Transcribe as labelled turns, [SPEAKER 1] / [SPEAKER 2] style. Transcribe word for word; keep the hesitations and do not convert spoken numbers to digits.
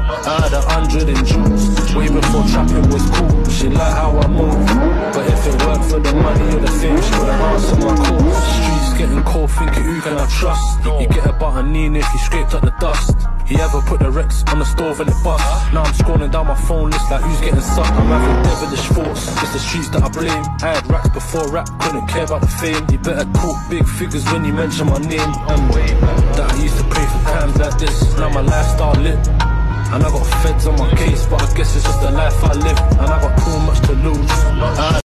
[SPEAKER 1] I had a hundred in jewels, way before trapping was cool. She like how I move, but if it weren't for the money or the fame, she wouldn't answer my calls. Streets getting cold, thinking who can I trust? You get about her knee if you scraped up the dust. You ever put the Rex on the stove and it bust? Now I'm scrolling down my phone list like who's getting sucked. I'm having devilish thoughts, it's the streets that I blame. I had racks before rap, couldn't care about the fame. You better talk big figures when you mention my name. I'm way that I used to pray for times like this. Now my lifestyle lit, and I got feds on my case, but I guess it's just the life I live. And I got too much to lose. I